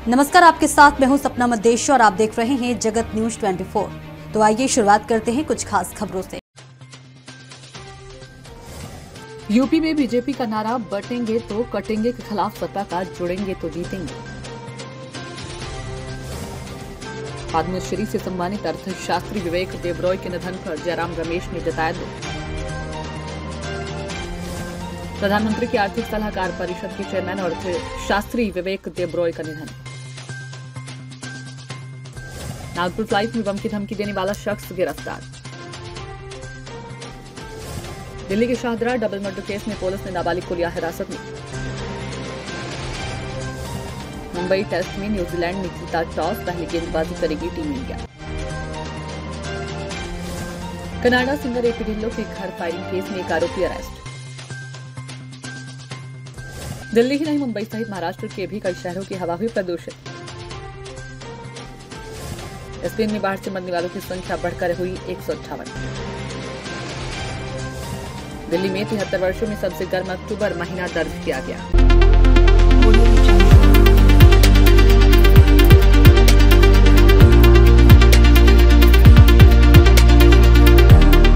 नमस्कार, आपके साथ मैं हूं सपना मद्देश और आप देख रहे हैं जगत न्यूज 24। तो आइए शुरुआत करते हैं कुछ खास खबरों से। यूपी में बीजेपी का नारा बटेंगे तो कटेंगे के खिलाफ सत्ता का जुड़ेंगे तो जीतेंगे। पद्मश्री से सम्मानित अर्थशास्त्री विवेक देबरॉय के निधन पर जयराम रमेश ने जताया दुख। प्रधानमंत्री की आर्थिक सलाहकार परिषद के चेयरमैन और अर्थशास्त्री विवेक देबरॉय का निधन। नागपुर फ्लाइट में बम की धमकी देने वाला शख्स गिरफ्तार। दिल्ली के शाहदरा डबल मर्डर केस में पुलिस ने नाबालिग को लिया हिरासत में। मुंबई टेस्ट में न्यूजीलैंड ने जीता टॉस, पहली गेंदबाजी करेगी team India. Canada singer AP Dhillon के घर फायरिंग केस में एक आरोपी अरेस्ट। दिल्ली ही नहीं, मुंबई सहित महाराष्ट्र के भी कई शहरों की हवा हुई प्रदूषित। स्पेन में बाढ़ से मरने वालों की संख्या बढ़कर हुई 158। दिल्ली में 73 वर्षों में सबसे गर्म अक्टूबर महीना दर्ज किया गया।